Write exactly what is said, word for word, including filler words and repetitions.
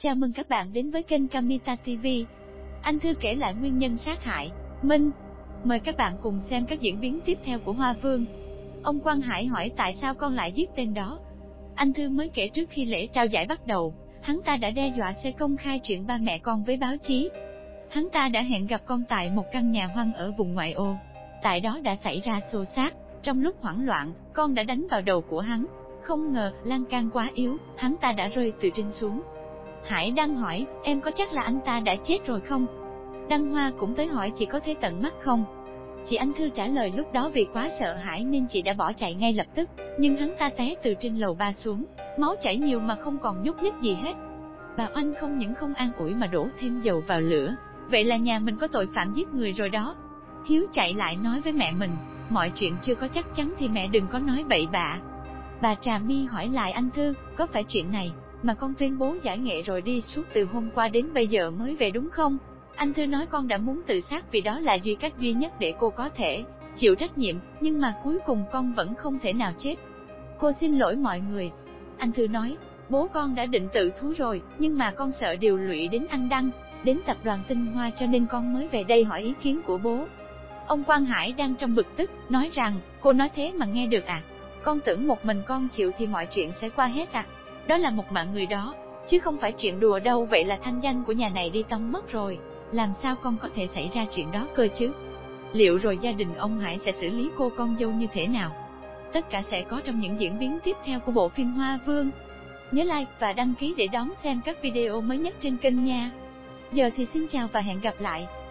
Chào mừng các bạn đến với kênh Kamita ti vi. Anh Thư kể lại nguyên nhân sát hại Minh. Mời các bạn cùng xem các diễn biến tiếp theo của Hoa Vương. Ông Quang Hải hỏi tại sao con lại giết tên đó. Anh Thư mới kể trước khi lễ trao giải bắt đầu, hắn ta đã đe dọa sẽ công khai chuyện ba mẹ con với báo chí. Hắn ta đã hẹn gặp con tại một căn nhà hoang ở vùng ngoại ô. Tại đó đã xảy ra xô xát, trong lúc hoảng loạn, con đã đánh vào đầu của hắn. Không ngờ, lan can quá yếu, hắn ta đã rơi từ trên xuống. Hải Đăng hỏi, em có chắc là anh ta đã chết rồi không? Đăng Hoa cũng tới hỏi chị có thấy tận mắt không? Chị Anh Thư trả lời lúc đó vì quá sợ hãi nên chị đã bỏ chạy ngay lập tức, nhưng hắn ta té từ trên lầu ba xuống, máu chảy nhiều mà không còn nhúc nhích gì hết. Bà Oanh không những không an ủi mà đổ thêm dầu vào lửa, vậy là nhà mình có tội phạm giết người rồi đó. Hiếu chạy lại nói với mẹ mình, mọi chuyện chưa có chắc chắn thì mẹ đừng có nói bậy bạ. Bà Trà My hỏi lại anh Thư, có phải chuyện này mà con tuyên bố giải nghệ rồi đi suốt từ hôm qua đến bây giờ mới về đúng không? Anh Thư nói con đã muốn tự sát vì đó là duy cách duy nhất để cô có thể chịu trách nhiệm, nhưng mà cuối cùng con vẫn không thể nào chết. Cô xin lỗi mọi người. Anh Thư nói, bố con đã định tự thú rồi, nhưng mà con sợ điều lụy đến anh Đăng, đến tập đoàn Tinh Hoa cho nên con mới về đây hỏi ý kiến của bố. Ông Quang Hải đang trong bực tức, nói rằng, cô nói thế mà nghe được à? Con tưởng một mình con chịu thì mọi chuyện sẽ qua hết à? Đó là một mạng người đó, chứ không phải chuyện đùa đâu. Vậy là thanh danh của nhà này đi tông mất rồi, làm sao con có thể xảy ra chuyện đó cơ chứ? Liệu rồi gia đình ông Hải sẽ xử lý cô con dâu như thế nào? Tất cả sẽ có trong những diễn biến tiếp theo của bộ phim Hoa Vương. Nhớ like và đăng ký để đón xem các video mới nhất trên kênh nha. Giờ thì xin chào và hẹn gặp lại.